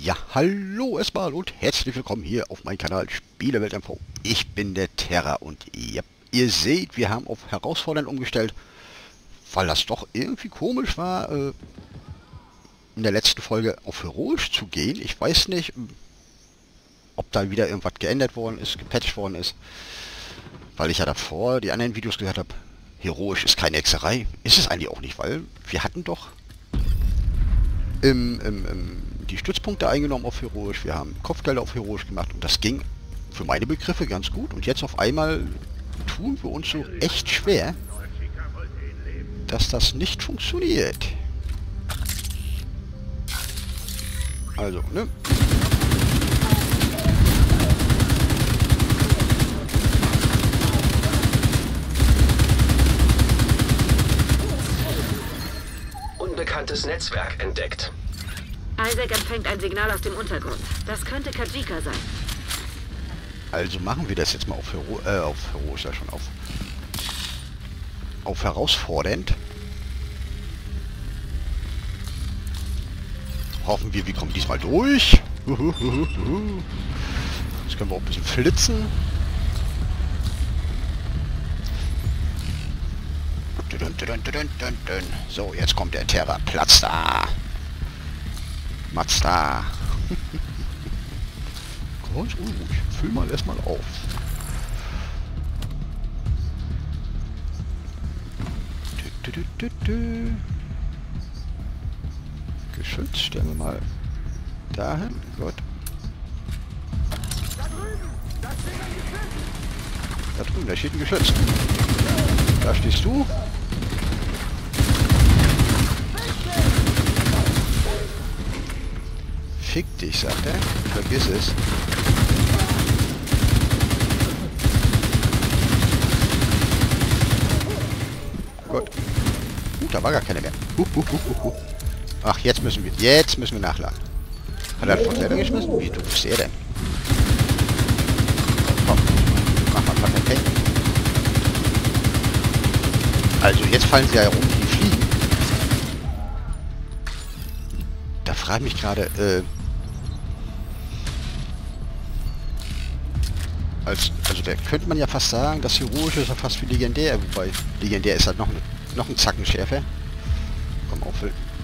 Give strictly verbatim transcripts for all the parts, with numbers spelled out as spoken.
Ja, hallo erstmal und herzlich willkommen hier auf meinem Kanal Spielewelt-Info. Ich bin der Terra und ja, ihr seht, wir haben auf herausfordernd umgestellt, weil das doch irgendwie komisch war, äh, in der letzten Folge auf heroisch zu gehen. Ich weiß nicht, ob da wieder irgendwas geändert worden ist, gepatcht worden ist, weil ich ja davor die anderen Videos gehört habe, heroisch ist keine Hexerei. Ist es eigentlich auch nicht, weil wir hatten doch im, im, im die Stützpunkte eingenommen auf heroisch, wir haben Kopfgelder auf heroisch gemacht und das ging für meine Begriffe ganz gut und jetzt auf einmal tun wir uns so echt schwer, dass das nicht funktioniert. Also, ne? Unbekanntes Netzwerk entdeckt. Isaac empfängt ein Signal aus dem Untergrund. Das könnte Kajika sein. Also machen wir das jetzt mal auf Hero, äh, auf heroisch, ja schon auf auf herausfordernd. Hoffen wir, wir kommen diesmal durch. Jetzt können wir auch ein bisschen flitzen. So, jetzt kommt der Terra. Platz da. Mazda. Ganz unruhig. Füll mal erstmal auf. Dü, dü, dü, dü. Geschütz stellen wir mal dahin. Gut. Da drüben, da steht ein Geschütz. Da stehst du. Fick dich, sagt er. Vergiss es. Gut. Uh, da war gar keiner mehr. Uh, uh, uh, uh. Ach, jetzt müssen wir, jetzt müssen wir nachladen. Hat er von selber geschmissen? Wie, du bist er denn? Komm, mach mal perfekt. Also, jetzt fallen sie ja rum, die fliegen. Da frage ich mich gerade, äh, Als, also da könnte man ja fast sagen, das Heroische ist ja fast wie legendär, wobei legendär ist halt noch, eine, noch ein Zacken schärfer. Komm auf.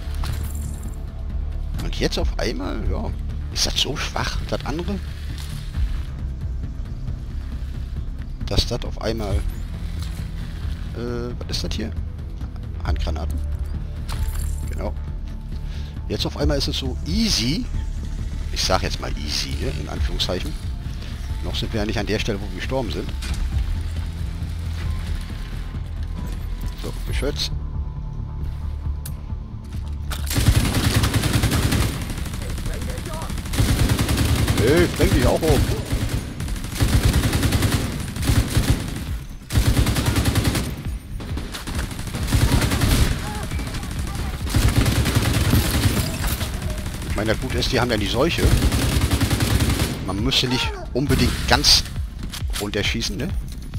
Und jetzt auf einmal, ja, ist das so schwach, das andere? Dass das auf einmal, äh, was ist das hier? Handgranaten. Genau. Jetzt auf einmal ist es so easy, ich sag jetzt mal easy, ne, in Anführungszeichen. Noch sind wir ja nicht an der Stelle, wo wir gestorben sind. So, Geschütz. Hey, bring dich auch um. Ich meine, gut ist, die haben ja die Seuche. Man müsste nicht unbedingt ganz runterschießen, ne?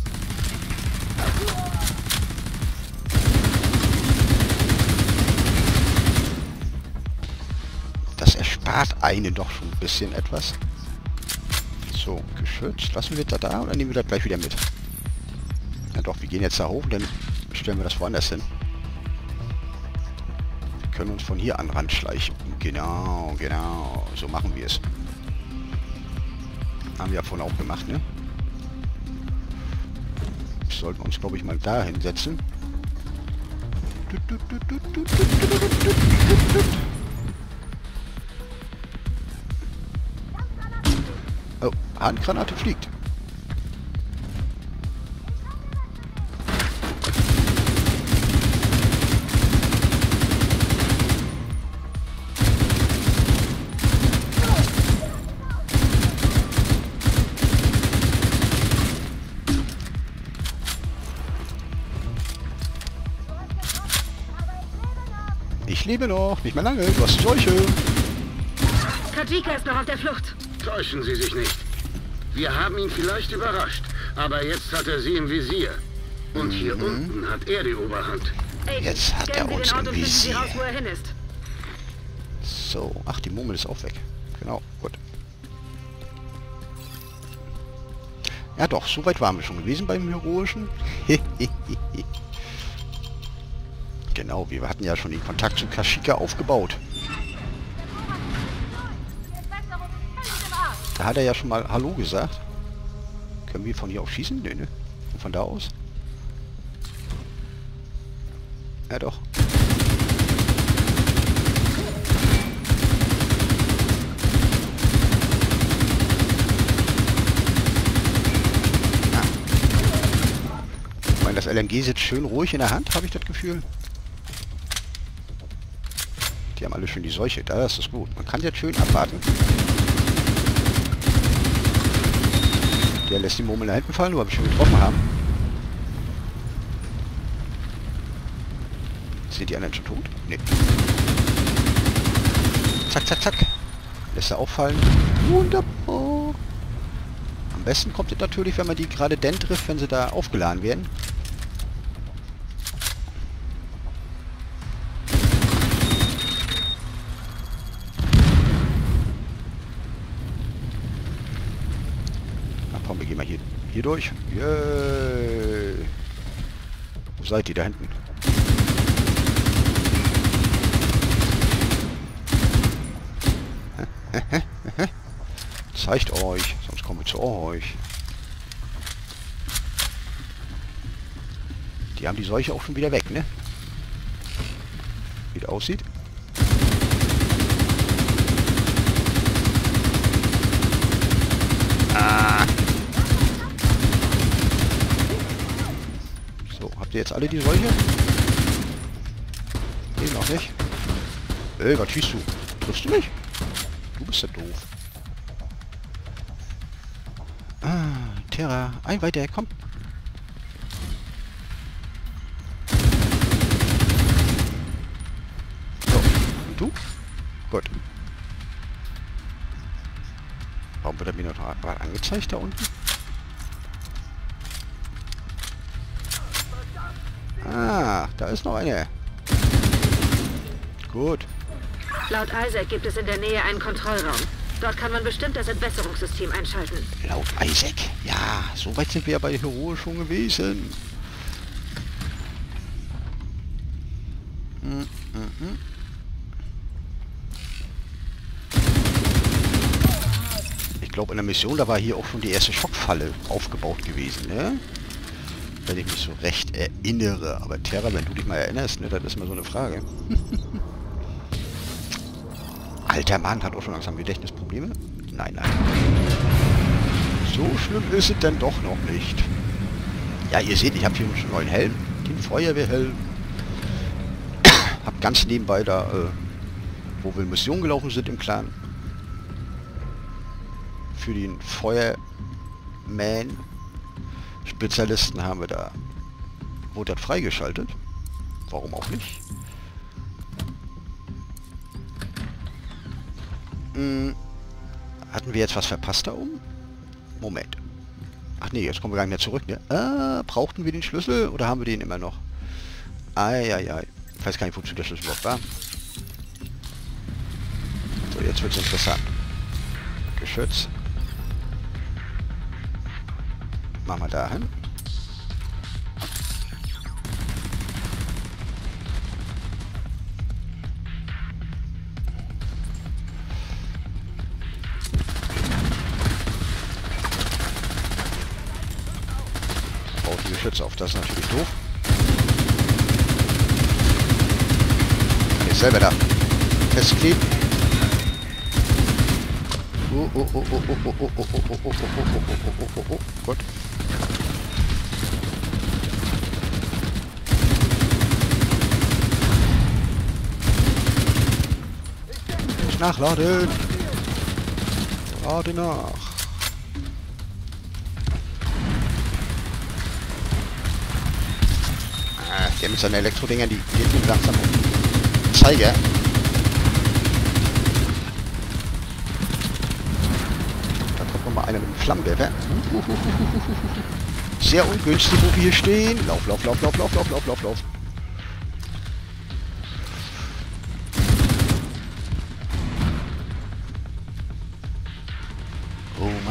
Das erspart einen doch schon ein bisschen etwas. So, Geschütz. Lassen wir das da oder nehmen wir das gleich wieder mit? Ja doch, wir gehen jetzt da hoch und dann stellen wir das woanders hin. Wir können uns von hier an ranschleichen. Genau, genau. So machen wir es. Haben wir ja vorhin auch gemacht, ne? Sollten wir uns, glaube ich, mal da hinsetzen. Oh, Handgranate fliegt. Ich lebe noch, nicht mehr lange, du hast Seuche. Kajika ist noch auf der Flucht. Täuschen Sie sich nicht. Wir haben ihn vielleicht überrascht, aber jetzt hat er sie im Visier. Und hier mhm. unten hat er die Oberhand. Jetzt hat er uns im Visier. Raus, wo er hin ist. So, ach, die Murmel ist auch weg. Genau, gut. Ja doch, so weit waren wir schon gewesen beim Heroischen. Genau, wir hatten ja schon den Kontakt zu Kashyyyka aufgebaut. Da hat er ja schon mal Hallo gesagt. Können wir von hier aus schießen? Nö, ne? Und von da aus? Ja doch. Das L M G sitzt schön ruhig in der Hand, habe ich das Gefühl. Die haben alle schön die Seuche. Das ist gut. Man kann jetzt schön abwarten. Der lässt die Murmel nach hinten fallen, nur weil wir schon getroffen haben. Sind die anderen schon tot? Nee. Zack, zack, zack. Lässt er auffallen. Wunderbar. Am besten kommt es natürlich, wenn man die gerade dann trifft, wenn sie da aufgeladen werden. Komm, wir gehen mal hier, hier durch. Yay. Wo seid ihr da hinten? Zeigt euch, sonst kommen wir zu euch. Die haben die Seuche auch schon wieder weg, ne? Wie das aussieht. Ah. Habt ihr jetzt alle die Seuche? Nee, noch nicht. Ey, was schießt du? Triffst du mich? Du bist ja doof. Ah, Terra. Ein weiter, komm. So, und du? Gut. Warum wird er mir noch mal angezeigt da unten? Ah, da ist noch eine. Gut. Laut Isaac gibt es in der Nähe einen Kontrollraum. Dort kann man bestimmt das Entwässerungssystem einschalten. Laut Isaac. Ja, so weit sind wir ja bei Hero schon gewesen. Hm, hm, hm. Ich glaube, in der Mission, da war hier auch schon die erste Schockfalle aufgebaut gewesen, ne? Wenn ich mich so recht erinnere. Aber Terra, wenn du dich mal erinnerst, ne, das ist mal so eine Frage. Alter Mann, hat auch schon langsam Gedächtnisprobleme? Nein, nein. So schlimm ist es denn doch noch nicht. Ja, ihr seht, ich habe hier einen neuen Helm. Den Feuerwehrhelm. Hab ganz nebenbei da, äh, wo wir Missionen gelaufen sind im Clan. Für den Feuerman Spezialisten haben wir da. Wurde das freigeschaltet? Warum auch nicht? Hm. Hatten wir jetzt was verpasst da oben? Moment. Ach nee, jetzt kommen wir gar nicht mehr zurück, ne? Ah, brauchten wir den Schlüssel oder haben wir den immer noch? Eieiei. Ich weiß gar nicht, wozu der Schlüssel überhaupt war. So, jetzt wird es interessant. Geschütz. Machen wir da hin. Baut die Geschütze auf, das ist natürlich doof. Kann ich selber da festkleben. Oh, oh, oh, oh, oh, oh, oh, oh, oh, oh, oh, oh, oh, oh, oh, Gott. Nachladen. Lade nach. Ah, der mit seinen Elektrodingern, die geht mir langsam um. Zeiger. Da kommt noch mal einer mit dem Flammenwerfer. Sehr ungünstig, wo wir hier stehen. Lauf, lauf, lauf, lauf, lauf, lauf, lauf, lauf, lauf.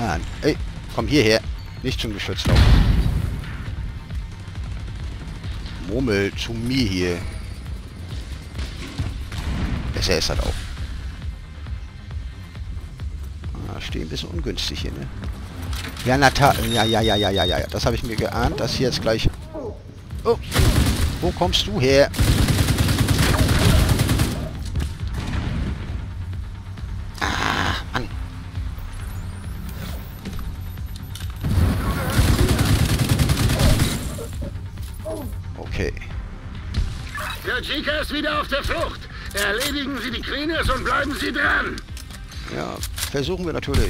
Mann. Ey, komm hierher. Nicht zum Geschütz laufen. Murmel zu mir hier. Besser ist das auch. Ah, stehe ein bisschen ungünstig hier, ne? Ja, Nata ja, ja, ja, ja, ja, ja. Das habe ich mir geahnt, dass hier jetzt gleich... Oh, wo kommst du her? Ah, Mann. Okay. Der Chica ist wieder auf der Flucht. Erledigen Sie die Cleaners und bleiben Sie dran. Ja, versuchen wir natürlich.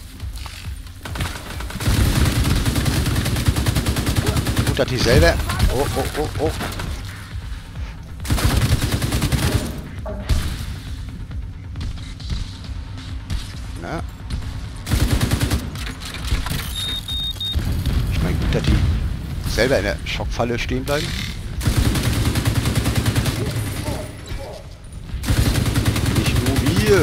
Gut, dass die selber... Oh, oh, oh, oh. Na? Ich meine, gut, dass die selber in der Schockfalle stehen bleiben. Nicht nur wir.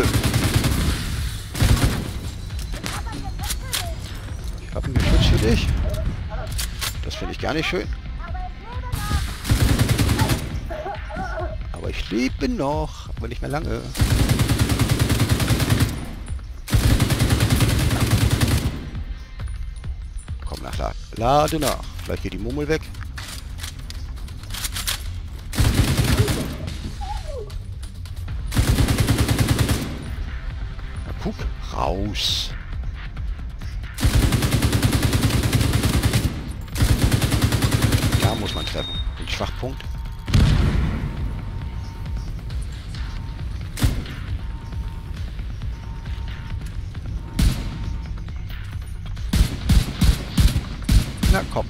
Ich habe ein Geschütz für dich. Das finde ich gar nicht schön. Aber ich lebe noch, aber nicht mehr lange. Komm nach, lade, lade nach. Vielleicht geht die Mummel weg. Na, guck, raus. Da muss man treffen. Den Schwachpunkt. Na komm.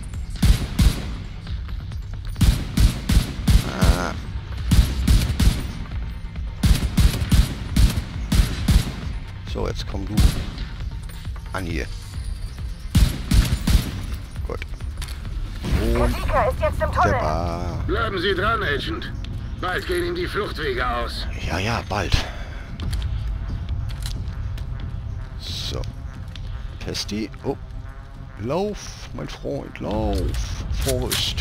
Ah. So, jetzt komm du an hier. Gut. Und Chica ist jetzt im Tunnel. Seppa. Bleiben Sie dran, Agent. Bald gehen Ihnen die Fluchtwege aus. Ja, ja, bald. So. Testi. Oh. Lauf, mein Freund, lauf. Forrest.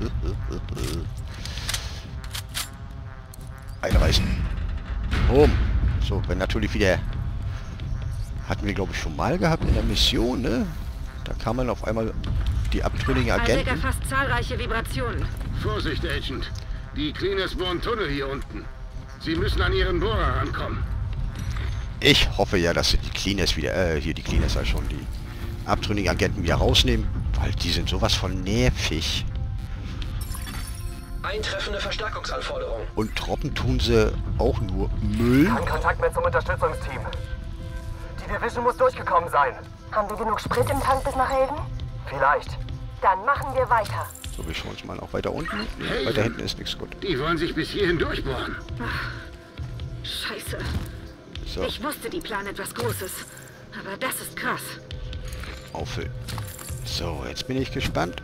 Einreißen. Boom. So, wenn natürlich wieder... Hatten wir, glaube ich, schon mal gehabt in der Mission, ne? Da kam man auf einmal die abtrünnigen Isaac Agenten. erfasst zahlreiche Vibrationen. Vorsicht, Agent. Die Cleaners bohren Tunnel hier unten. Sie müssen an Ihren Bohrer rankommen. Ich hoffe ja, dass sie die Cleaners wieder... Äh, hier die Cleaners halt schon, die abtrünnigen Agenten wieder rausnehmen. Weil die sind sowas von nervig. Eintreffende Verstärkungsanforderung. Und droppen tun sie auch nur Müll. Kein Kontakt mehr zum Unterstützungsteam. Die Division muss durchgekommen sein. Haben wir genug Sprit im Tank bis nach Helden? Vielleicht. Dann machen wir weiter. So, wir schauen uns mal auch weiter unten. Nee, Hey. weiter hinten ist nichts gut. Die wollen sich bis hierhin durchbohren. Scheiße. So, Ich wusste, die planen etwas Großes. Aber das ist krass. auffüllen. So, jetzt bin ich gespannt.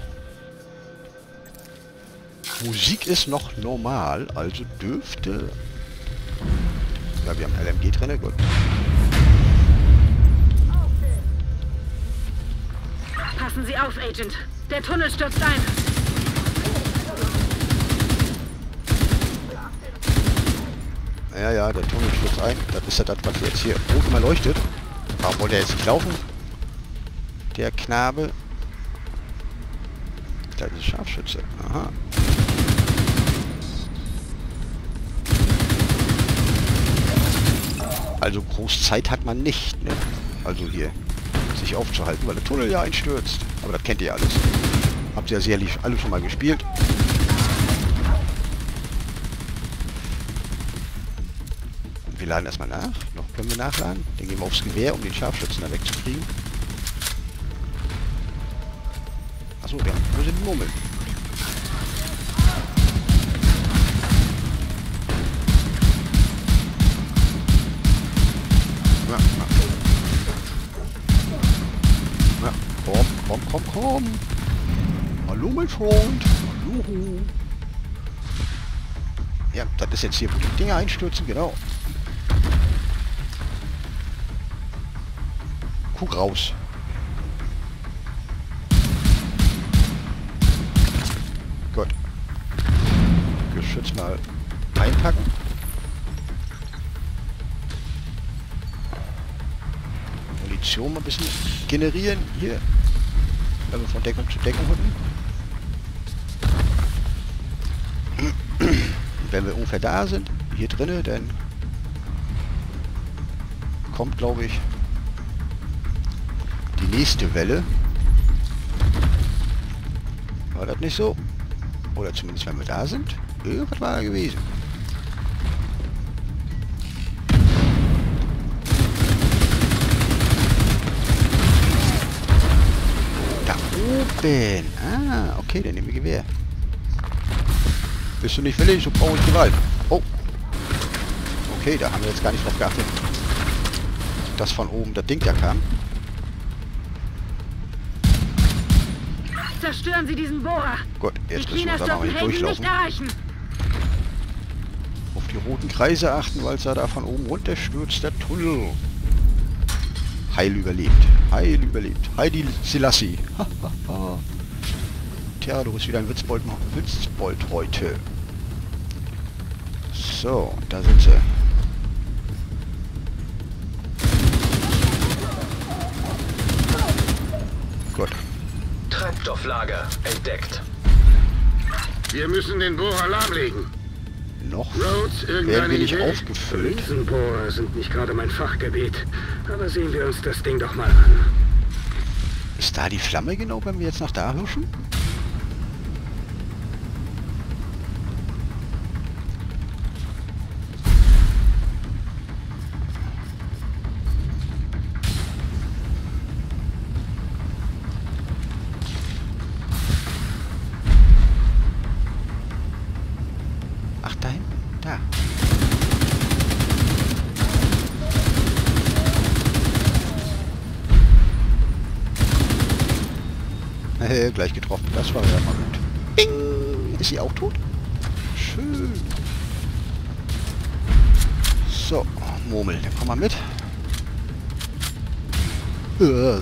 Musik ist noch normal, also dürfte... Ja, wir haben L M G drin, gut. Passen Sie auf, Agent. Der Tunnel stürzt ein. Ja, ja, der Tunnel stürzt ein. Das ist ja das, was jetzt hier rot immer leuchtet. Warum wollte er jetzt nicht laufen? Der Knabe. Da ist Scharfschütze. Aha. Also groß Zeit hat man nicht, ne? Also hier sich aufzuhalten, weil der Tunnel ja einstürzt. Aber das kennt ihr alles. Habt ihr ja sicherlich alle schon mal gespielt. Wir laden erstmal nach. Noch können wir nachladen. Dann gehen wir aufs Gewehr, um den Scharfschützen da wegzukriegen. Achso, ja. Wo sind die Murmeln? Na, na. Na, komm, komm, komm, komm. Hallo, mein Freund. Hallo. Ja, das ist jetzt hier, wo die Dinger einstürzen, genau. Guck raus. Gut. Geschütz mal einpacken. Munition mal ein bisschen generieren. Hier. Also von Deckung zu Deckung hüppen. Wenn wir ungefähr da sind, hier drinnen, dann kommt, glaube ich, die nächste Welle. War das nicht so? Oder zumindest, wenn wir da sind. Irgendwas war da gewesen. Da oben. Ah, okay, dann nehmen wir Gewehr. Bist du nicht willig, so brauche ich Gewalt. Oh. Okay, da haben wir jetzt gar nicht drauf geachtet, dass von oben das Ding da kam. Zerstören Sie diesen Bohrer. Gut, jetzt Die müssen wir Cleaners da mal dürfen Hayden nicht durchlaufen. erreichen. Auf die roten Kreise achten, weil es ja da von oben runter stürzt, der Tunnel. Heil überlebt. Heil überlebt. Heidi Selassie. Tja, du bist wieder ein Witzbold, Witzbold heute. So, da sind sie. Gut. Treibstofflager entdeckt. Wir müssen den Bohrer lahmlegen. Noch Rhodes, werden irgendeine wir nicht Idee? aufgefüllt. Riesenbohrer sind nicht gerade mein Fachgebiet. Aber sehen wir uns das Ding doch mal an. Ist da die Flamme genau, wenn wir jetzt nach da huschen? Ach, da hinten. Da. Äh, gleich getroffen. Das war ja mal gut. Bing! Ist sie auch tot? Schön. So, Murmel, dann komm mal mit. Äh.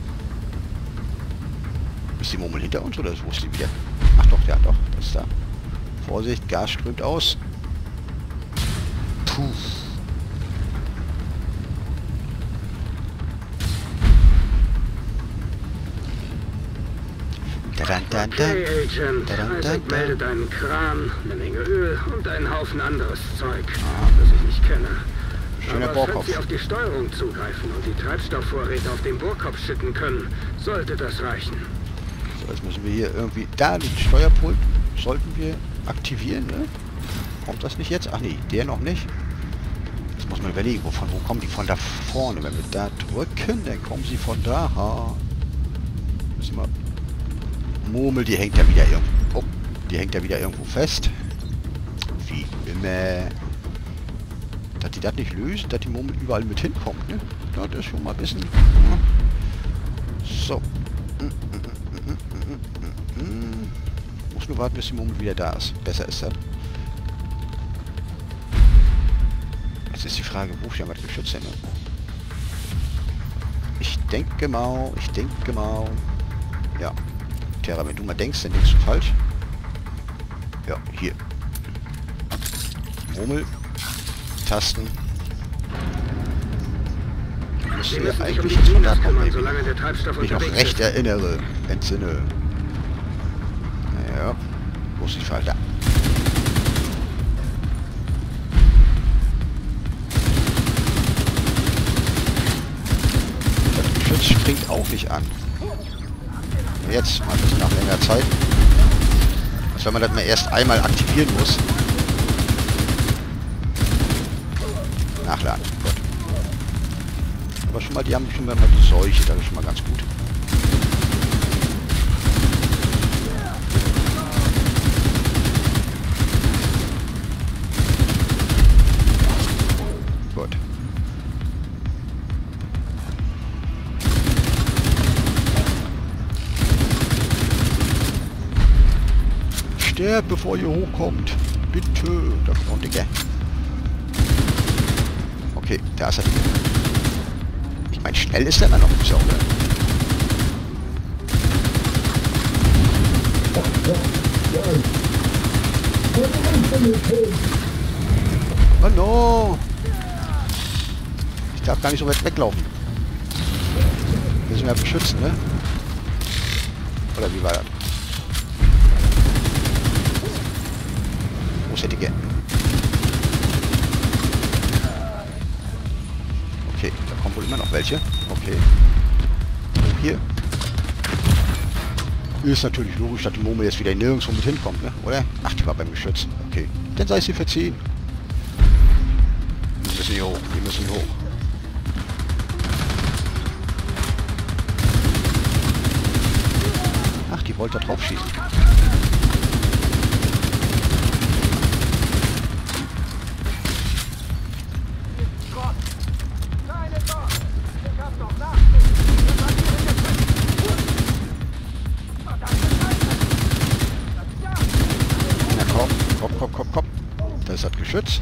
Ist die Murmel hinter uns oder wo ist die wieder? Ach doch, ja doch, das ist da. Vorsicht, Gas strömt aus. Puh. Dadan, dan, dan. Okay, Agent. Dadan, dan, Isaac dan. meldet einen Kran, eine Menge Öl und einen Haufen anderes Zeug, Ah. das ich nicht kenne. Schöner Aber Bohrkopf. falls Sie auf die Steuerung zugreifen und die Treibstoffvorräte auf den Bohrkopf schütten können, sollte das reichen. So, jetzt müssen wir hier irgendwie... Da, den Steuerpult sollten wir aktivieren, ne? Kommt das nicht jetzt? Ach nee, der noch nicht. Jetzt muss man überlegen, wovon, wo kommen die? Von da vorne. Wenn wir da drücken, dann kommen sie von da. Ha. Müssen wir... Murmel, die hängt ja wieder irgendwo... Oh, die hängt ja wieder irgendwo fest. Wie immer. Dass die das nicht lösen, dass die Murmel überall mit hinkommt, ne? Das ist schon mal ein bisschen... So. Muss nur warten, bis die Murmel wieder da ist. Besser ist das. Jetzt ist die Frage, wo ich ja was geschützt hin. Ich denke mal, ich denke mal... Ja. Terra, wenn du mal denkst, dann denkst du falsch. Ja, hier. Murmel. Tasten. Müssen Sie wir müssen sich um eigentlich die jetzt von da Cleaners kommen, kümmern, wenn solange der Treibstoff ich mich noch unterwegs recht ist. erinnere. Entsinne. Ja. Wo ist die Fall? Da. Das Geschütz springt auch nicht an. Jetzt mal ein bisschen nach längerer Zeit. Als wenn man das mal erst einmal aktivieren muss. Nachladen. Gut. Aber schon mal, die haben schon mal die Seuche, das ist schon mal ganz gut. Gut. Sterbt, bevor ihr hochkommt. Bitte. Da kommt noch ein Dicker. Okay, da ist er. Ich meine, schnell ist der immer noch nicht so, oder? Oh no! Ich darf gar nicht so weit weglaufen. Müssen wir ja beschützen, ne? Oder wie war das? Wo ist der Dicke? Okay, da kommen wohl immer noch welche. Okay. Oh, hier. Ist natürlich logisch, dass die Murmel jetzt wieder nirgendwo mit hinkommt, ne? Oder? Ach, die war beim Geschütz. Okay. Dann sei sie verziehen. Wir müssen hier hoch. Wir müssen hier hoch. Ach, die wollte da drauf schießen. Komm, komm, komm, komm. Da ist das Geschütz.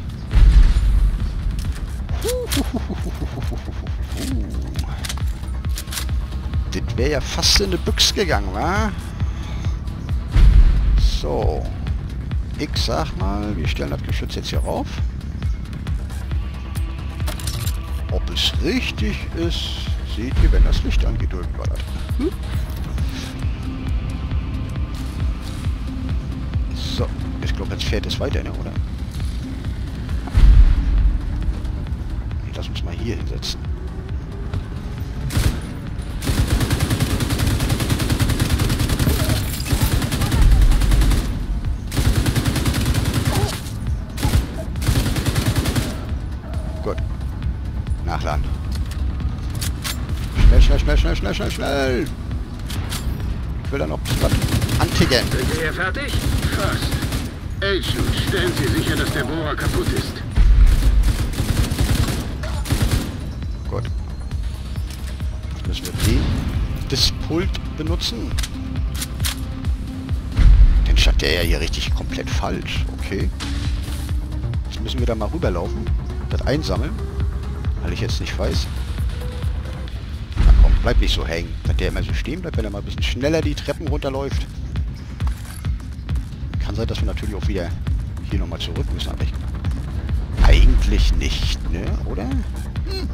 Das wäre ja fast in eine Büchse gegangen, wa? So. Ich sag mal, wir stellen das Geschütz jetzt hier rauf. Ob es richtig ist, seht ihr, wenn das Licht angeht, irgendwann. Hm? So. Ich glaube, jetzt fährt es weiter, ne, oder? Lass uns mal hier hinsetzen. Gut. Nachladen. Schnell, schnell, schnell, schnell, schnell, schnell, schnell. Ich will dann noch was Antigen. Sind wir fertig? Fast. Agent, stellen Sie sicher, dass der Bohrer kaputt ist. Gut. Müssen wir den, das Pult benutzen. Dann stand der ja hier richtig komplett falsch. Okay. Jetzt müssen wir da mal rüberlaufen. Das einsammeln. Weil ich jetzt nicht weiß. Na komm, bleib nicht so hängen. Dass der immer so stehen bleibt, wenn er mal ein bisschen schneller die Treppen runterläuft. Kann sein, dass wir natürlich auch wieder hier nochmal zurück müssen, aber ich eigentlich nicht, ne? Oder? Hm.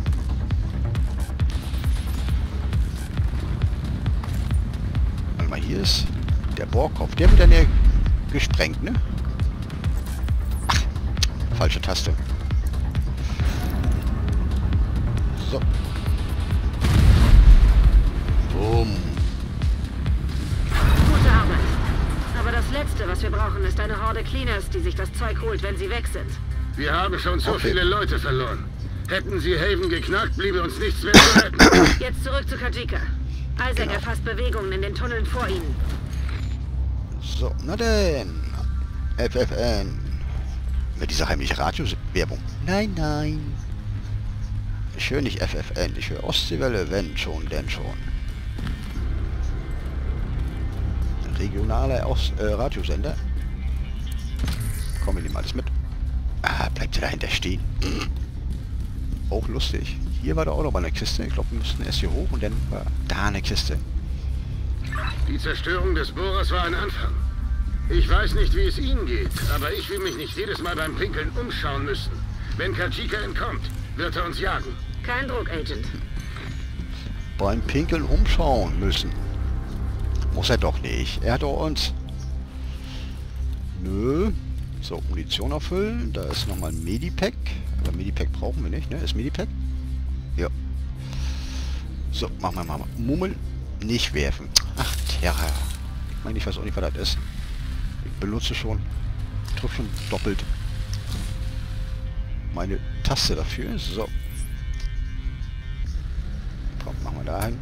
Warte mal, hier ist der Bohrkopf. Der wird dann ja gesprengt, ne? Ach, falsche Taste. So. Boom. Gute Arbeit. Aber das Letzte, was wir brauchen, ist eine Horde Cleaners, die sich das Zeug holt, wenn sie weg sind. Wir haben schon so Okay. viele Leute verloren. Hätten sie Haven geknackt, bliebe uns nichts mehr zu retten. Jetzt zurück zu Kajika. Isaac Genau. erfasst Bewegungen in den Tunneln vor ihnen. So, na denn. F F N. Mit dieser heimliche Radiowerbung. Nein, nein. Ich höre nicht F F N, ich höre Ostseewelle, wenn schon, denn schon. Regionaler Ost äh, Radiosender. Kommen wir nehmen alles mit. Ah, bleibt ihr dahinter stehen. Auch lustig. Hier war da auch noch mal eine Kiste. Ich glaube, wir müssten erst hier hoch und dann war da eine Kiste. Die Zerstörung des Bohrers war ein Anfang. Ich weiß nicht, wie es Ihnen geht, aber ich will mich nicht jedes Mal beim Pinkeln umschauen müssen. Wenn Kajika entkommt, wird er uns jagen. Kein Druck, Agent. Beim Pinkeln umschauen müssen. Muss er doch nicht. Er hat doch uns... Nö. So, Munition auffüllen. Da ist nochmal ein Medipack. Aber Medipack brauchen wir nicht, ne? Ist Medipack? Ja. So, machen wir mal. Mummel nicht werfen. Ach, Terra. Ich meine, ich weiß auch nicht, was das ist. Ich benutze schon. Ich drücke schon doppelt meine Taste dafür. So. Komm, machen wir da hin.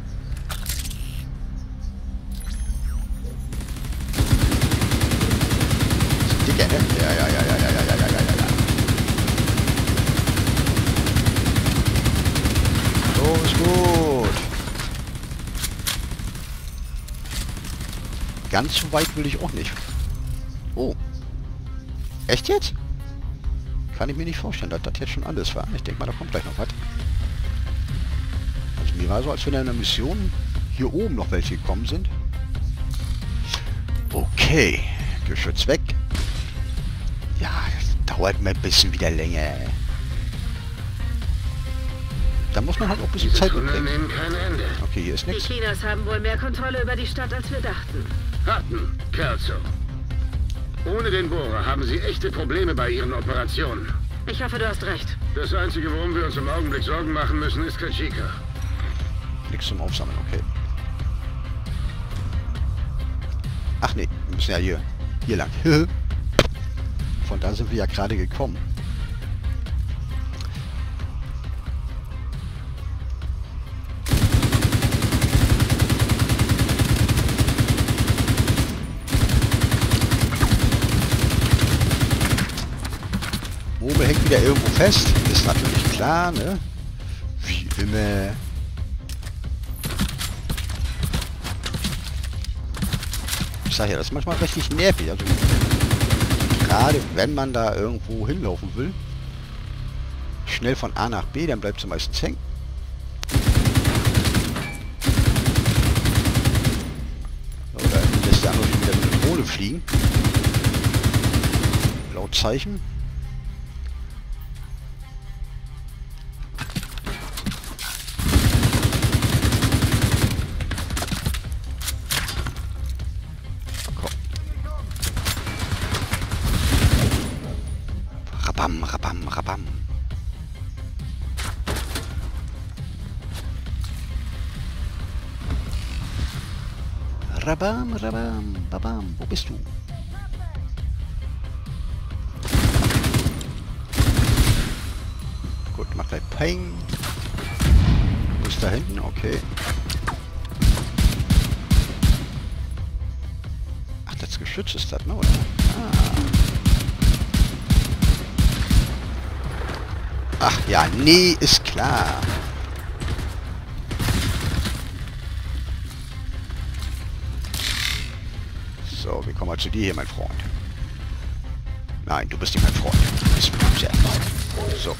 Dicker, ne? Ja, ja, ja, ja, ja, ja, ja, ja, ja, ja. So ist gut. Ganz so weit will ich auch nicht. Oh. Echt jetzt? Kann ich mir nicht vorstellen, dass das jetzt schon alles war. Ich denke mal, da kommt gleich noch was. Also irgendwie war so, als wenn in einer Mission hier oben noch welche gekommen sind. Okay, Geschütz weg. Ja, das dauert mir ein bisschen wieder länger. Da muss man halt auch ein bisschen Diese Zeit Tunnel mitbringen. nehmen kein Ende. Okay, hier ist Die nichts. Cleaners haben wohl mehr Kontrolle über die Stadt, als wir dachten. Hatten, Kelso. Ohne den Bohrer haben sie echte Probleme bei ihren Operationen. Ich hoffe, du hast recht. Das Einzige, worum wir uns im Augenblick Sorgen machen müssen, ist Kajika. Nichts zum Aufsammeln, okay. Ach nee, wir müssen ja hier, hier lang. Von da sind wir ja gerade gekommen. Murmel hängt wieder irgendwo fest, ist natürlich klar, ne? Wie immer. Ich sag ja, das ist manchmal richtig nervig. Also gerade wenn man da irgendwo hinlaufen will, schnell von A nach B, dann bleibt es meistens hängen. Oder lässt der andere schon wieder mit der Drohne fliegen. Laut Zeichen. Rabam, rabam, rabam. Rabam, rabam, babam. Wo bist du? Gut, mach gleich Peng. Wo ist da hinten? Okay. Ach, das Geschütz ist das, ne? Oder? Ah. Ach ja, nee, ist klar. So, wir kommen mal zu dir hier, mein Freund. Nein, du bist nicht mein Freund. Du bist böse. So.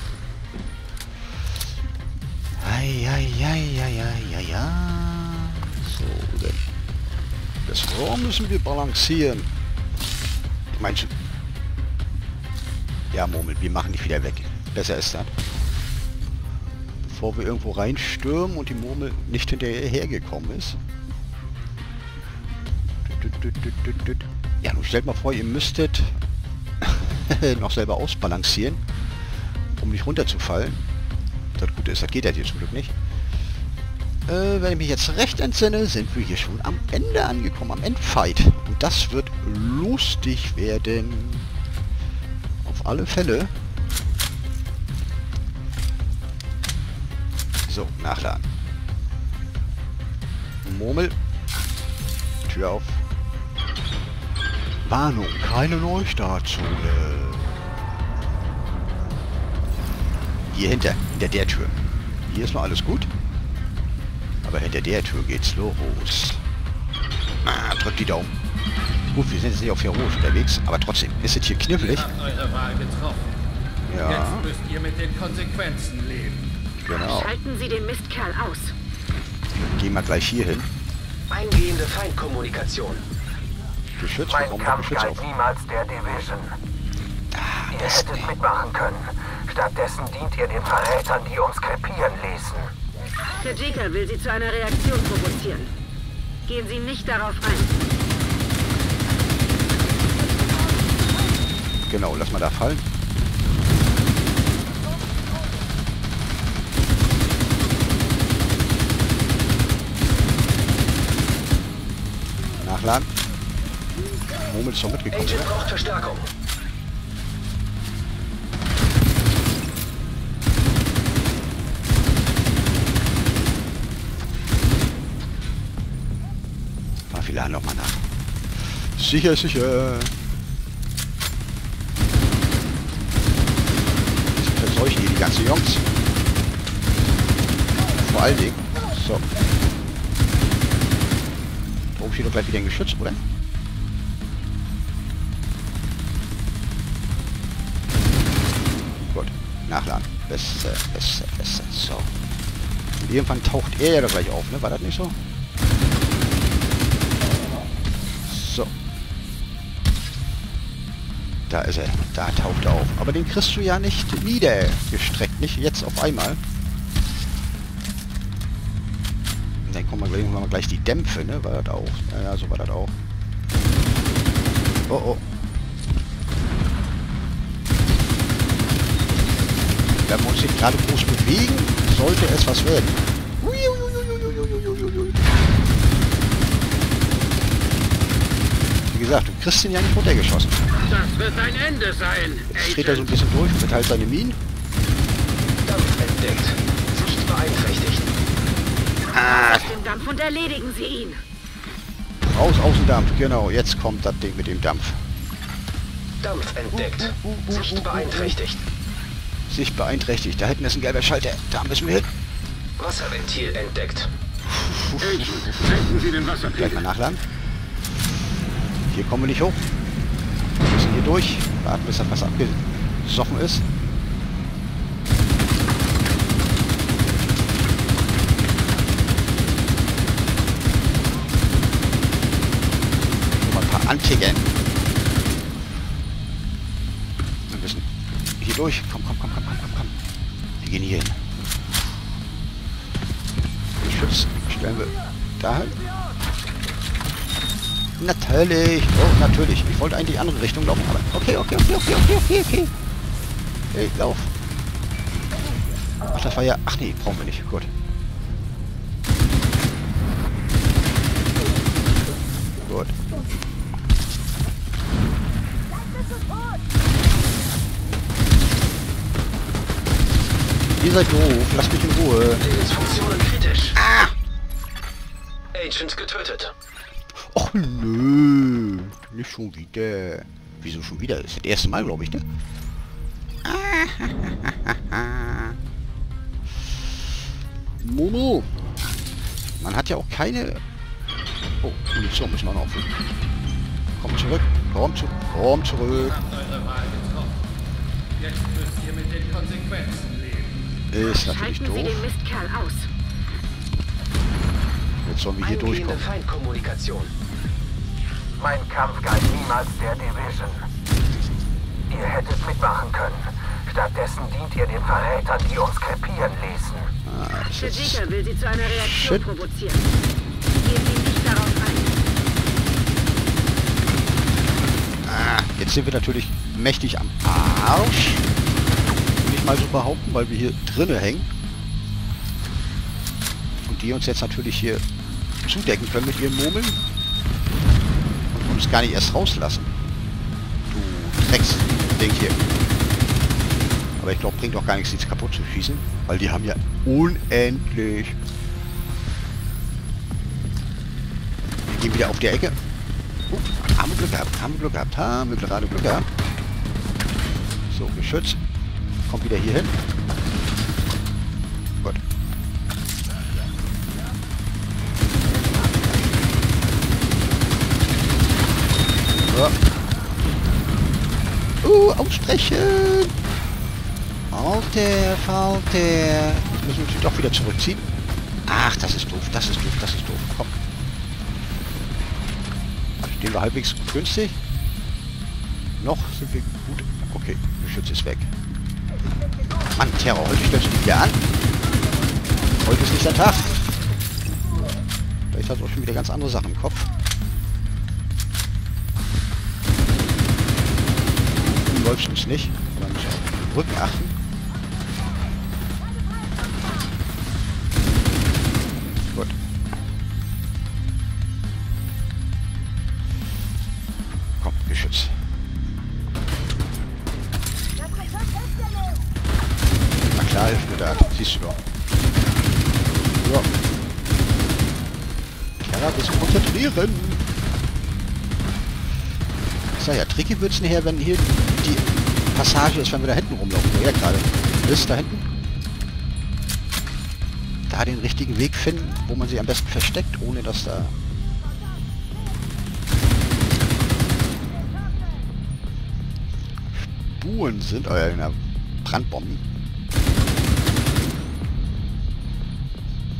Eieieiei. So, denn das Rohr müssen wir balancieren. Meinst du? Ja, Murmel, wir machen dich wieder weg. Besser ist das. Bevor wir irgendwo reinstürmen und die Murmel nicht hinterher gekommen ist. Ja, nun stellt mal vor, ihr müsstet noch selber ausbalancieren, um nicht runterzufallen. Das Gute ist, das geht ja hier zum Glück nicht. Äh, wenn ich mich jetzt recht entsinne, sind wir hier schon am Ende angekommen, am Endfight. Und das wird lustig werden. Auf alle Fälle. So, nachladen. Murmel. Tür auf. Warnung, keine Neustartzone. Hier hinter, hinter der Tür. Hier ist noch alles gut. Aber hinter der Tür geht's los. Ah, drückt die Daumen. Gut, wir sind jetzt nicht auf Heroisch unterwegs, aber trotzdem, ist es hier knifflig. Ihr habt eure Wahl getroffen. Ja. Jetzt müsst ihr mit den Konsequenzen leben. Genau. Schalten Sie den Mistkerl aus. Gehen wir gleich hier hin. Eingehende Feindkommunikation. Geschütz, Mein warum Kampf Geschütz galt auf? niemals der Division. Ah, Ihr das hättet mitmachen können. Stattdessen dient ihr den Verrätern, die uns krepieren ließen. Kajika will Sie zu einer Reaktion provozieren. Gehen Sie nicht darauf ein. Genau, lass mal da fallen. Nachladen. Murmel ist schon mitgekommen, Agent oder? braucht Verstärkung. Mal wir laden noch mal nach. Sicher, sicher. Die verseuchen hier die ganzen Jungs. Vor allen Dingen. So. Oben steht doch gleich wieder ein Geschütz, oder? Gut. Nachladen. Besser, besser, besser. So. Irgendwann taucht er ja da gleich auf, ne? War das nicht so? So. Da ist er. Da taucht er auf. Aber den kriegst du ja nicht niedergestreckt. Nicht jetzt auf einmal. Und dann kommen wir gleich, wir gleich die Dämpfe, ne? War das auch? Ja, ja, so war das auch. Oh, oh. Wenn wir uns nicht gerade groß bewegen, sollte es was werden. Wie gesagt, du kriegst ihn ja nicht runtergeschossen. Das wird ein Ende sein. Jetzt dreht er so ein bisschen durch und verteilt seine Minen. Dampf entdeckt. Sicht beeinträchtigt. Ah, Aus dem Dampf und erledigen Sie ihn. raus aus dem Dampf, genau. Jetzt kommt das Ding mit dem Dampf. Dampf entdeckt. Sicht beeinträchtigt. Sicht beeinträchtigt. Da hinten ist ein gelber Schalter. Da müssen wir hin. Wasserventil entdeckt. Agent, senken Sie den Wasserpegel. Gleich mal nachladen. Hier kommen wir nicht hoch. Wir müssen hier durch. Warten, bis das Wasser abgesoffen ist. Mal ein paar anticken. Wir müssen hier durch. Komm, komm, komm, komm, komm, komm, komm. Wir gehen hier hin. Geschütz stellen wir da hin. Natürlich. Oh, natürlich. Ich wollte eigentlich die andere Richtung laufen, aber... Okay, okay, okay, okay, okay, okay, okay. Hey, lauf. Ach, das war ja... Ach nee, brauchen wir nicht. Gut. Gut. Ihr seid doof. Lasst mich in Ruhe. Funktionen kritisch. Ah! Agent getötet. Och nö. Nicht schon wieder. Wieso schon wieder? Das ist das erste Mal, glaube ich, ne? Momo. Man hat ja auch keine... Oh, Munition müssen wir noch auffüllen. Komm zurück. Komm, zu komm zurück. Habt eure Wahl getroffen. Jetzt müsst ihr mit den Konsequenzen leben. Ist natürlich Schalten Sie doof. den Mistkerl aus. Jetzt sollen wir hier Eingehende durchkommen. Feindkommunikation. Mein Kampf galt niemals der Division. Ihr hättet mitmachen können. Stattdessen dient ihr den Verrätern, die uns krepieren ließen. Ah, ist jetzt... Kajika will Sie zu einer Reaktion Shit. provozieren. Gehen Sie nicht darauf ein. Ah, jetzt sind wir natürlich mächtig am Arsch. Will ich mal so behaupten, weil wir hier drinnen hängen. Und die uns jetzt natürlich hier zudecken können mit ihren Murmeln. Und uns gar nicht erst rauslassen. Du Drecksding hier. Aber ich glaube, bringt auch gar nichts, nichts kaputt zu schießen. Weil die haben ja unendlich. Wir gehen wieder auf die Ecke. Uh, haben wir Glück gehabt, haben wir Glück gehabt, haben wir gerade Glück gehabt. So, Geschütz. Kommt wieder hier hin. Gut. So. Uh, ausbrechen! Falter, Falter. Jetzt müssen wir uns doch wieder zurückziehen. Ach, das ist doof, das ist doof, das ist doof. Komm. Stehen wir halbwegs günstig. Noch sind wir gut. Okay, Geschütz ist weg. Mann, Terror, heute stellst du dich wieder an. Heute ist nicht der Tag. Vielleicht hat auch schon wieder ganz andere Sachen im Kopf. Du läufst uns nicht. Aber müssen wir auf den Rücken achten. Gut. Komm, Geschütz. Na klar, hilft mir da. Siehst du doch. Ja. Ja, ein bisschen konzentrieren. Ich sag ja, tricky wird's nachher, wenn hier die Passage ist, wenn wir da hinten rumlaufen. Wo er gerade ist, da hinten. Da den richtigen Weg finden, wo man sich am besten versteckt, ohne dass da... Spuren sind, oh ja, Brandbomben.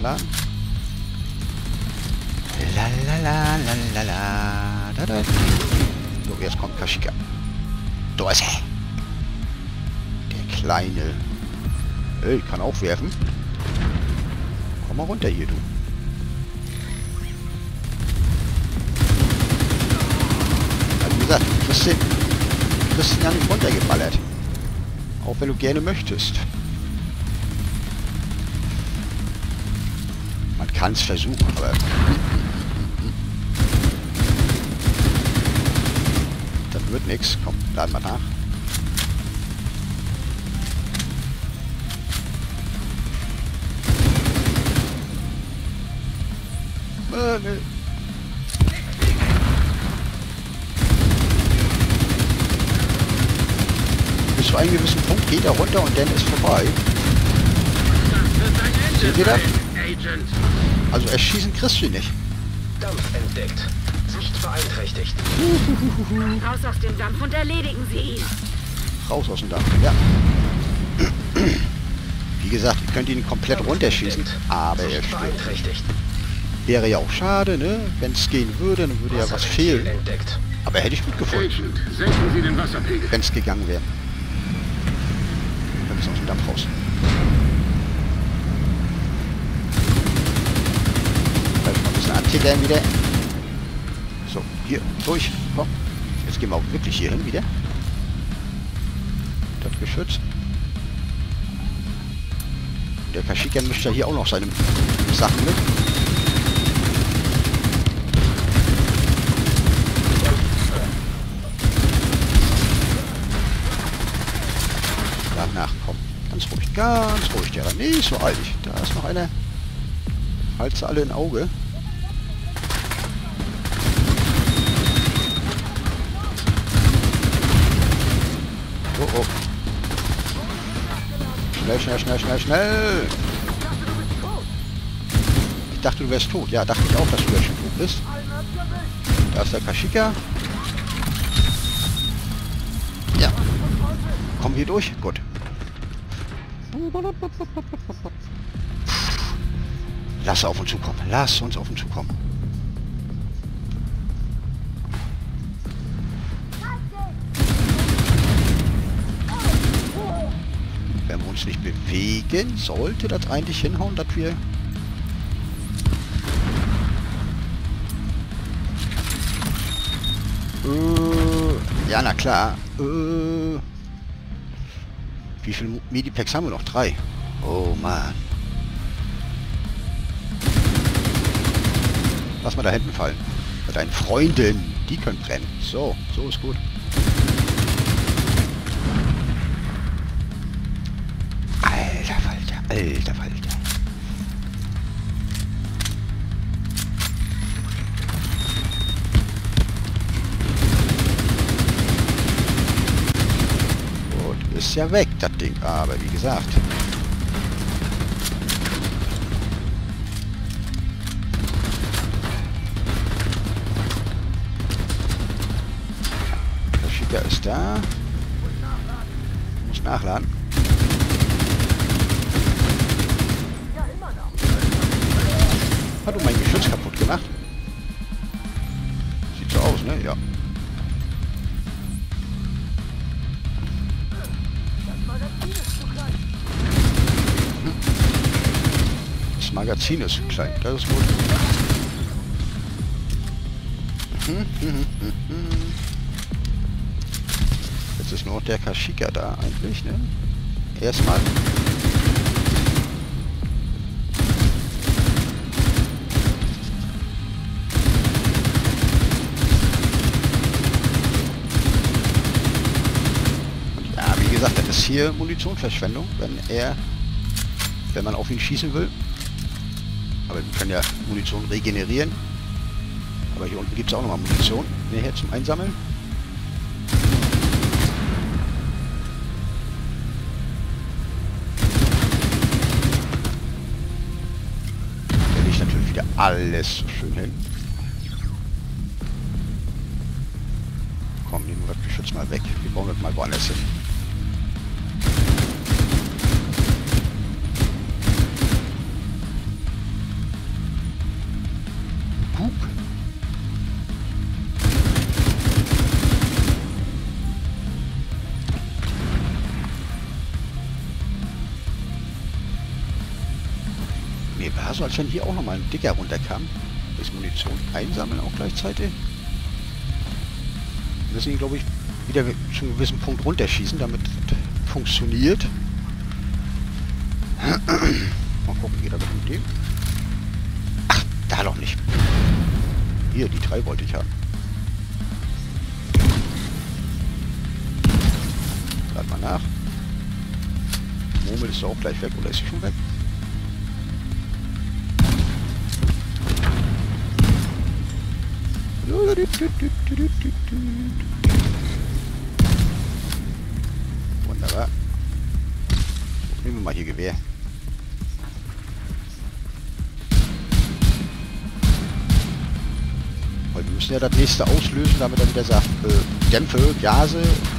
nachladen. La la la la la la da, da. So, jetzt kommt Kashyyyk. Da ist er. Der kleine. Ey, kann auch werfen. Komm mal runter hier, du. Ja, wie gesagt, du kriegst den, du kriegst den ja nicht runtergeballert. Auch wenn du gerne möchtest. Man kann es versuchen, aber... Das wird nichts. Komm, laden wir nach. Äh, ne. Bis zu einem gewissen Punkt geht er runter und dann ist vorbei. Seht ihr das? Also erschießen kriegst du ihn nicht. Dampf entdeckt. Nicht beeinträchtigt. Raus aus dem Dampf und erledigen Sie ihn. Raus aus dem Dampf, ja. Wie gesagt, ihr könnt ihn komplett runterschießen, aber er stirbt. Beeinträchtigt. Wäre ja auch schade, ne? Wenn es gehen würde, dann würde ja was fehlen. Entdeckt. Aber hätte ich gut gefunden, Agent, senken Sie den Wasserpegel. wenn es gegangen wäre. Wir müssen aus dem Dampf raus. Vielleicht mal ein bisschen antickern wieder. So, hier, durch. Komm. Jetzt gehen wir auch wirklich hier hin wieder. Das Geschütz. Der Kashyyyk mischt ja hier auch noch seine Sachen mit. Danach, komm. Ganz ruhig, ganz ruhig, der nicht so eilig. Da ist noch einer. Halt's alle ein Auge. Oh, oh. Schnell, schnell, schnell, schnell, schnell. Ich dachte, du wärst tot. Ja, dachte ich auch, dass du jetzt schon tot bist. Da ist der Kashyyyk. Ja. Kommen wir durch? Gut. Lass auf uns zukommen. Lass uns auf uns zukommen. Wenn wir uns nicht bewegen, sollte das eigentlich hinhauen, dass wir... Äh, ja, na klar. Äh, wie viele Medipacks haben wir noch? Drei. Oh, Mann. Lass mal da hinten fallen. Bei deinen Freunden. Die können brennen. So, so ist gut. Alter Falter, alter Falter. Gut, ist ja weg, das Ding. Aber wie gesagt... Der ist da. Muss nachladen. Hat du mein Geschütz kaputt gemacht? Sieht so aus, ne? Ja. Das Magazin ist zu klein. Das ist gut. Hm, hm, hm, hm, hm. Jetzt ist nur der Kashyyyk da eigentlich, ne? Erstmal. Und ja, wie gesagt, das ist hier Munitionverschwendung, wenn er, wenn man auf ihn schießen will. Aber wir können ja Munition regenerieren. Aber hier unten gibt es auch nochmal Munition, näher zum Einsammeln. Alles so schön hin. Komm, nehmen wir das Geschütz mal weg. Wir bauen das mal woanders hin. so, als wenn hier auch nochmal ein Dicker runterkam. Das Munition einsammeln auch gleichzeitig. Wir müssen ihn, glaube ich, wieder zu einem gewissen Punkt runterschießen, damit es funktioniert. Mal gucken, geht er mit dem? Ach, da doch nicht. Hier, die drei wollte ich haben. Lad mal nach. Murmel ist doch auch gleich weg, oder ist sie schon weg? Wunderbar. Nehmen wir mal hier Gewehr. Weil wir müssen ja das nächste auslösen, damit er wieder sagt, äh, Dämpfe, Gase.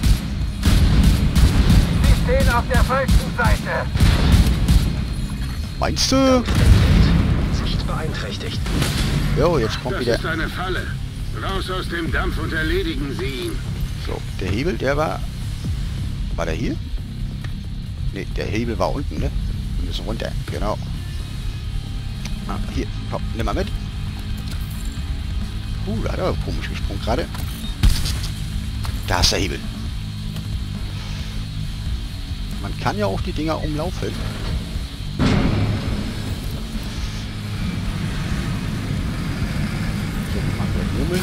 Sie stehen auf der falschen Seite. Meinst du? Sicht beeinträchtigt. Jo, jetzt kommt Das wieder... ist eine Falle. Raus aus dem Dampf und erledigen Sie ihn. So, der Hebel, der war... War der hier? Ne, der Hebel war unten, ne? Wir müssen runter, genau. Ah, hier, komm, nimm mal mit. Uh, da hat er komisch gesprungen gerade. Da ist der Hebel. Man kann ja auch die Dinger umlaufen. So, machen wir Murmel.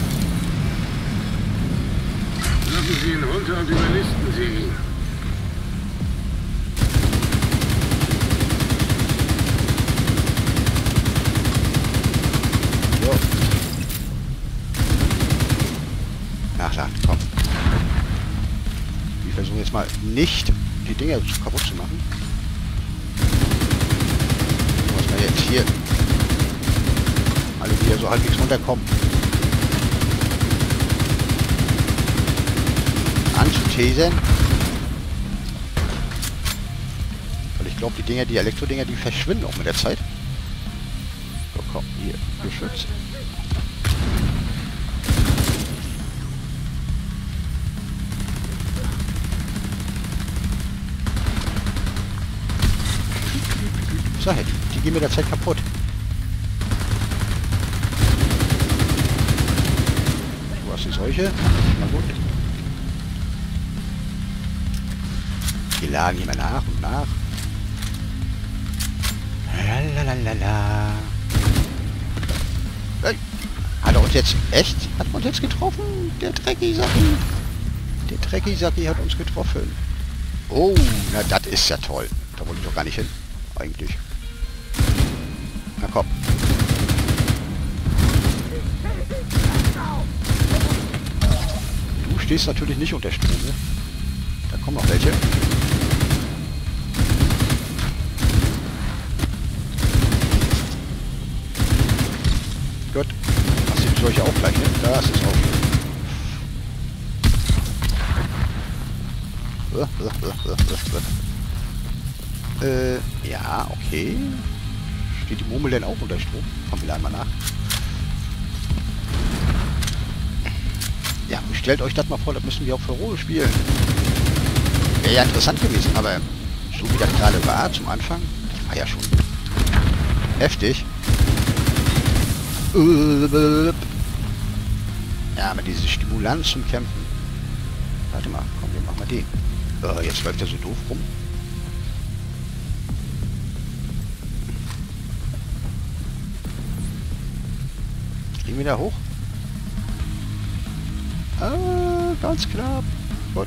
Lassen Sie ihn runter und überlisten Sie ihn. So. Nachladen, komm. Wir versuchen jetzt mal nicht die Dinger kaputt zu machen. Was wir jetzt hier alle wieder so halbwegs runterkommen. Anzuthesen. Weil ich glaube, die Dinger, die Elektro-Dinger, die verschwinden auch mit der Zeit. So, komm, hier, Geschütz. So, die, die gehen mit der Zeit kaputt. Du hast die Seuche. Na gut. Die laden hier mal nach und nach. Lalalala. Hey, hat er uns jetzt... Echt? Hat er uns jetzt getroffen? Der Drecki-Sacki. Der Drecki-Sacki hat uns getroffen. Oh, na das ist ja toll. Da wollte ich doch gar nicht hin. Eigentlich. Na komm. Du stehst natürlich nicht unter Strom, ne? Da kommen noch welche. Gut. Hast du die solche auch gleich, ne? Das ist auch. äh, ja, okay. Steht die Murmel denn auch unter Strom? Komm, wir laden mal nach. Ja, stellt euch das mal vor, das müssen wir auch für Rohe spielen. Wäre ja interessant gewesen, aber so wie das gerade war zum Anfang, das war ja schon heftig. Ja, aber diese Stimulanz zum Kämpfen. Warte mal, komm, wir machen mal den. Uh, jetzt läuft er so doof rum. Kriegen wir da hoch? Ah, ganz knapp. Gut.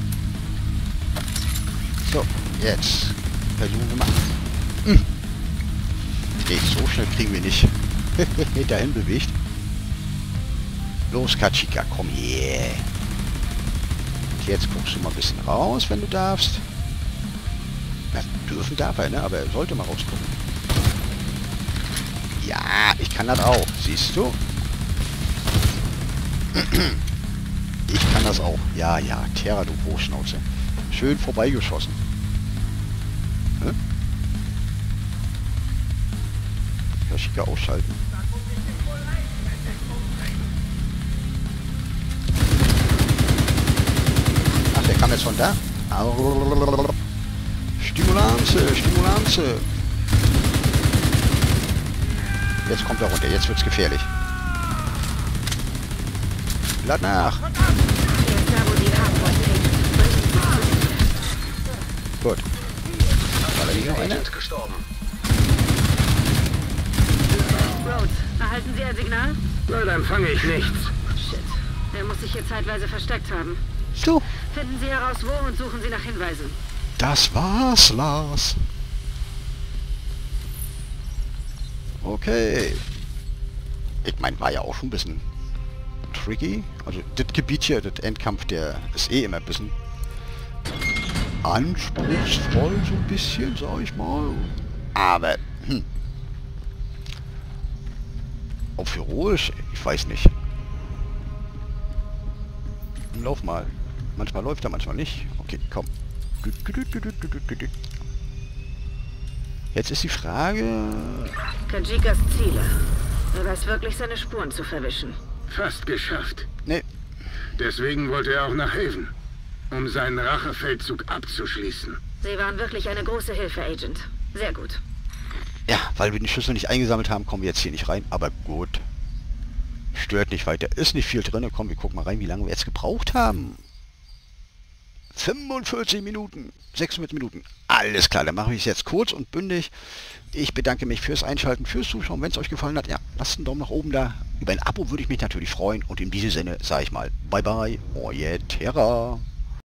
So, jetzt versuchen wir mal. Hm. Nee, so schnell kriegen wir nicht. Dahin bewegt. Los, Kachika, komm hier. Und jetzt guckst du mal ein bisschen raus, wenn du darfst. Na, dürfen darf er, ne? Aber er sollte mal rausgucken. Ja, ich kann das auch. Siehst du? Ich kann das auch. Ja, ja, Terra, du Großschnauze. Schön vorbeigeschossen. Hä? Kachika ausschalten. Ach, der kam jetzt von da? Stimulanze, Stimulanze. Jetzt kommt er runter. Jetzt wird's gefährlich. Lad nach. Gut. War da hier noch einer? gestorben. Rhodes, erhalten Sie ein Signal? Leider empfange ich nichts. Shit. Er muss sich hier zeitweise versteckt haben. So. Finden Sie heraus, wo und suchen Sie nach Hinweisen. Das war's, Lars. Okay. Ich meine, war ja auch schon ein bisschen tricky. Also, das Gebiet hier, das Endkampf, der ist eh immer ein bisschen anspruchsvoll, so ein bisschen, sag ich mal. Aber, hm. Auf heroisch, ich weiß nicht. Lauf mal. Manchmal läuft er, manchmal nicht. Okay, komm. Jetzt ist die Frage... Kajikas Ziele. Er weiß wirklich, seine Spuren zu verwischen. Fast geschafft. Nee. Deswegen wollte er auch nach Haven, um seinen Rachefeldzug abzuschließen. Sie waren wirklich eine große Hilfe, Agent. Sehr gut. Ja, weil wir den Schlüssel nicht eingesammelt haben, kommen wir jetzt hier nicht rein. Aber gut. Stört nicht weiter. Ist nicht viel drin. Komm, wir gucken mal rein, wie lange wir jetzt gebraucht haben. fünfundvierzig Minuten. sechsundvierzig Minuten. Alles klar, dann mache ich es jetzt kurz und bündig. Ich bedanke mich fürs Einschalten, fürs Zuschauen. Wenn es euch gefallen hat, ja, lasst einen Daumen nach oben da. Über ein Abo würde ich mich natürlich freuen. Und in diesem Sinne sage ich mal, bye bye, euer Terra.